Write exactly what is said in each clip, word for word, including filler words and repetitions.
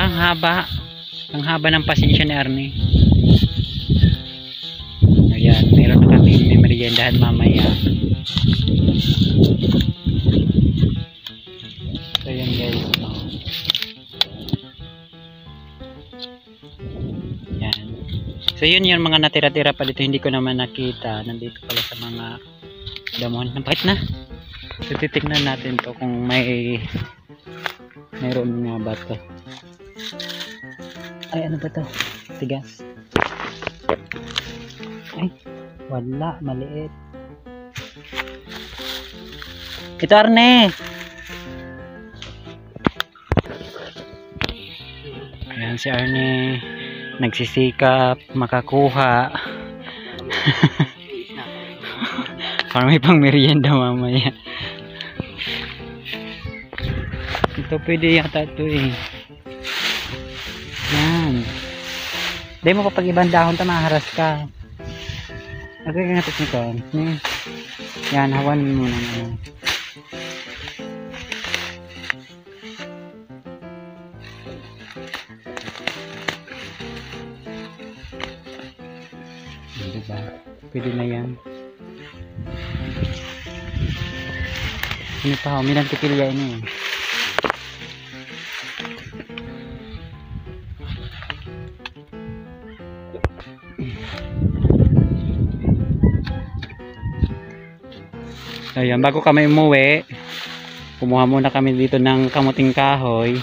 ang haba. Ang haba ng pasensya ni Arnie. Ayan, meron na kami may meriendahan mamaya. So yun guys. Yan. So yun yung mga natira-tira pa dito, hindi ko naman nakita. Nandito pala sa mga damon. Napakit na. So titignan natin to kung may mayroon nga ba to. Ay, ano ba to? Tigas. Ay, wala, maliit. Ito Arne. Ayan si Arne, nagsisikap makakuha. Para may pang merienda mamaya. Ito pwede yata ito eh. Yan. Dahil mo kapag ibang dahon ta maharas ka. Okay ka natin nito. Yan, hawan mo muna. Diba? Pwede na yan. Ini pa, umilang tipilya ini. Ayan, bago kami umuwi, kumuha muna kami dito ng kamuting kahoy.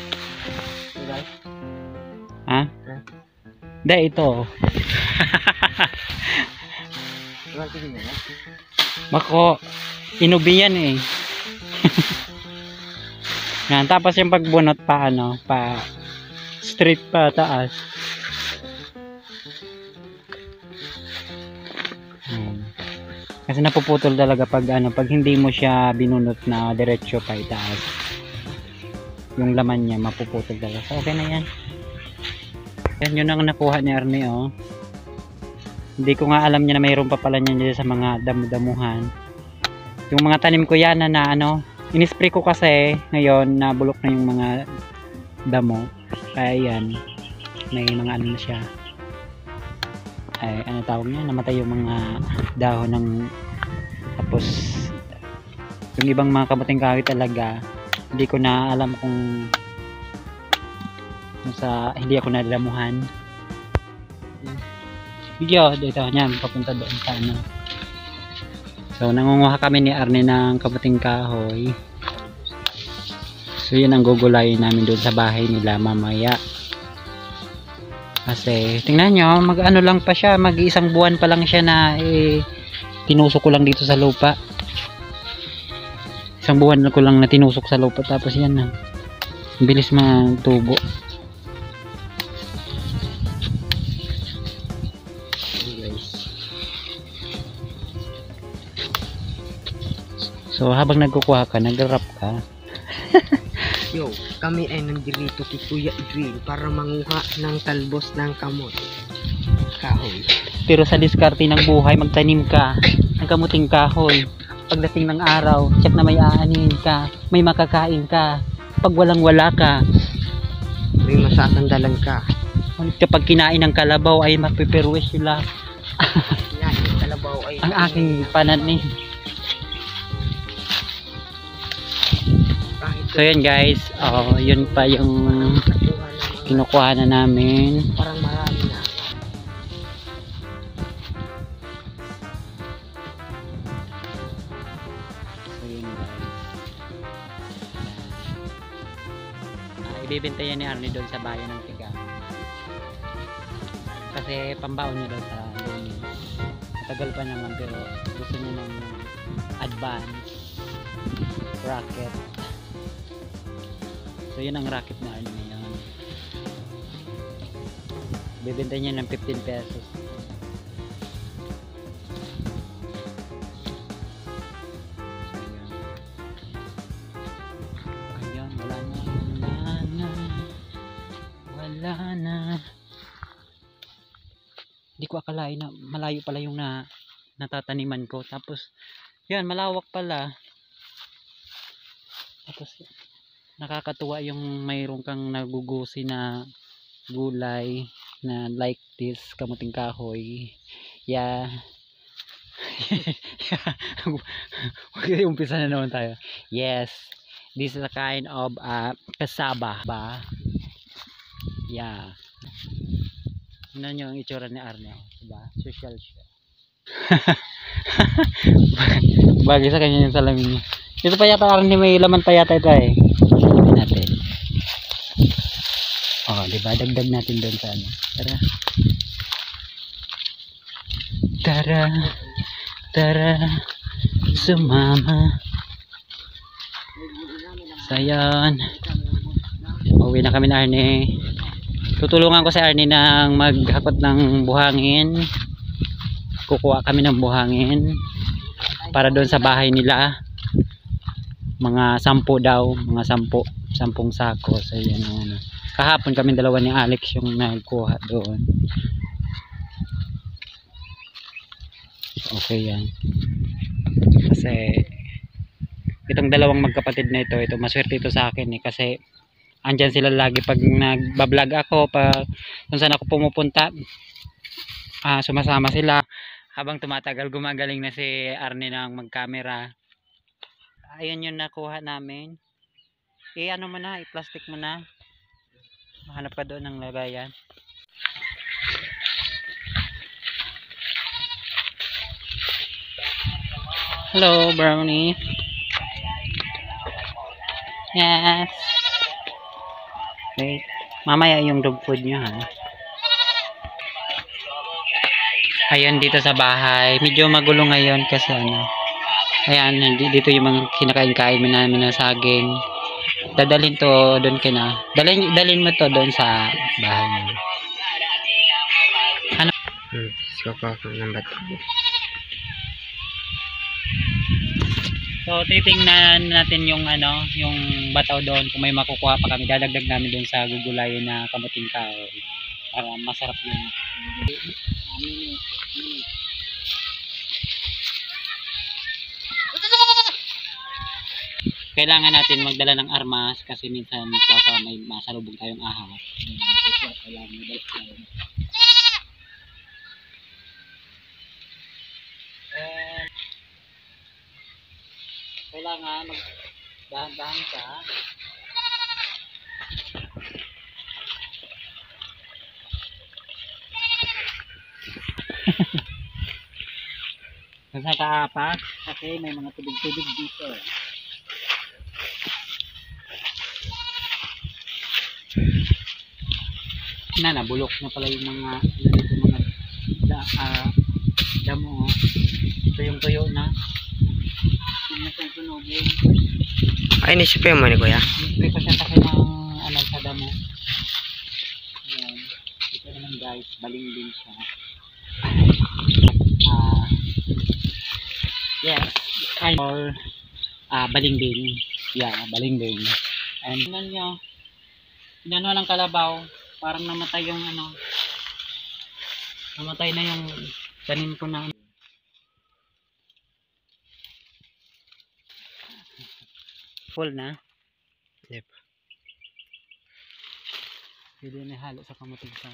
Ha? Hindi, ito. Bako, inubi yan eh. Yan, tapos yung pagbunot pa ano, pa straight pa taas. Hmm. Kasi napuputol talaga pag ano, pag hindi mo siya binunot na diretso pa itaas. Yung laman niya mapuputol talaga. So, okay na yan. Yan yun ang nakuha ni Arnie oh. Hindi ko nga alam niya na mayroon pa pala niya sa mga damo-damuhan. Yung mga tanim ko yan na, na ano, inispray ko kasi ngayon na bulok na yung mga damo. Kaya yan, may mga ano na siya. Ay, ano tawag niya, namatay yung mga dahon ng tapos yung ibang mga kamuting kahoy talaga hindi ko na alam kung sa hindi ako nadamuhan. Video dito niyan papunta doon sa ano. So nangunguha kami ni Arnie ng kamuting kahoy. So yun ang gugulayin namin doon sa bahay nila mamaya. Kasi tingnan nyo, mag ano lang pa siya, mag isang buwan pa lang siya na eh, tinusok ko lang dito sa lupa. Isang buwan ko lang na tinusok sa lupa tapos yan na. Bilis magtubo. So habang nagkukuha ka, nag-rap ka. Yo, kami ay nandito kay Kuya Edwin para manguha ng talbos ng kamot. Kahoy. Pero sa diskarte ng buhay, magtanim ka ng kamuting kahoy. Pagdating ng araw, check na may aanin ka, may makakain ka. Pag walang wala ka, may masasandalan ka. Kapag kinain ng kalabaw ay mapiperwis sila. Yan, yung kalabaw ay ang aking pananim. So yun guys, oh, yun pa yung kinukuha na namin. Parang marami na. So yun guys. Ah, ibibenta yan ni Arnie doon sa bayan ng Tiga. Kasi pambaon niya doon sa Luni. Matagal pa naman pero gusto niya ng advance rocket. So yun ang racket na ano ngayon. Bibenta niya ng fifteen pesos. So yun. Ayun, wala na, wala na, wala na. Hindi ko akalain na malayo pala yung na, natataniman ko. Tapos, yan, malawak pala. Tapos, nakakatuwa yung mayroon kang nagugusi na gulay na like this, kamuting kahoy. Yeah. Okay, umpisa na naman tayo. Yes, this is a kind of uh, kasaba ba? Yeah. Tingnan nyo ang itsura ni Arnel, diba? Social siya. Bagay sa kanya yung salamin niya. Ito pa yata Arnel, may laman pa yata ito eh. Tingnan natin. Oh, diba? Dagdag natin doon sa ano. Tara. Tara. Tara. Sumama. Sayon. Uwi na kami na Arne. Tutulungan ko si Arne ng maghakot ng buhangin. Kukuha kami ng buhangin para doon sa bahay nila. Mga sampu daw, mga sampu, sampung sako. So yan ang ano. Kahapon kami dalawa ni Alex yung nagkuha doon. Okay yan. Kasi itong dalawang magkapatid na ito, ito maswerte ito sa akin eh, kasi andyan sila lagi pag nagbablog ako, pag kung saan ako pumupunta, ah, sumasama sila. Habang tumatagal, gumagaling na si Arne ng mag-camera. Ayun yung nakuha namin. Eh ano mo na, i-plastic mo na. Mahanap ka doon ng lagayan. Hello, Brownie. Yes. Wait. Mamaya yung dog food nyo ha. Ayan dito sa bahay. Medyo magulo ngayon kasi ano. Ayan, dito yung mga kinakain-kain namin na saging. Dadalhin to doon kina. Dalhin, dalhin mo to doon sa bahay mo. Ano? Hmm, so ko ng bato. So titingnan natin yung ano, yung bataw doon kung may makukuha pa kami. Dadagdag namin doon sa gugulayan na kamuting kahoy para masarap yung mini, mini. Kailangan natin magdala ng armas kasi minsan baka may masalubong tayong ahas. Kailangan magdala tayo. And kailangan magdahan-dahan ka. Kasi kaapas kasi may mga tubig-tubig dito. Na nabulok na pala yung mga dito mga da, uh, damo. Ito yung tuyo na. Hindi na sunugin. Ay, nisipay mo ni kuya? Nisipay ko siya kasi ng ano sa damo. Ayan. Ito naman guys, baling din siya. Uh, yes, kind of uh, baling din. Yeah, baling din. And tingnan nyo, inano ng kalabaw, parang namatay yung ano, namatay na yung tanim ko na. Full na? Yep. Pwede na halo sa kamuting sa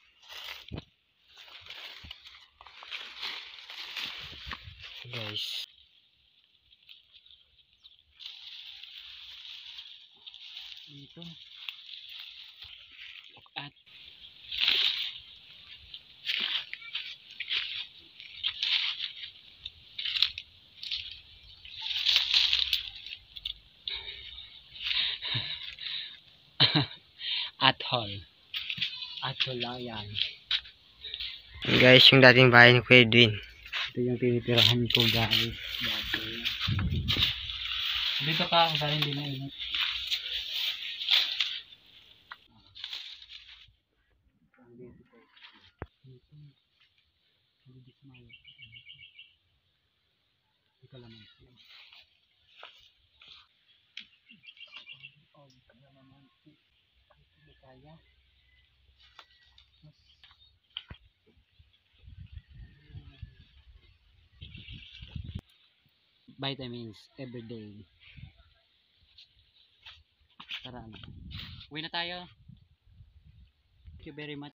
guys. Ito. At Athol. Athol lang yan. Guys, yung dating bahay ni Kuya Edwin. Ito yung tinitirahan ko guys. Dati. Dito ka, kung saan hindi na init. Ito lang ang siya. Oh, ito naman. Ito kaya. Vitamins every day. Tara na. Uwi na tayo. Thank you very much.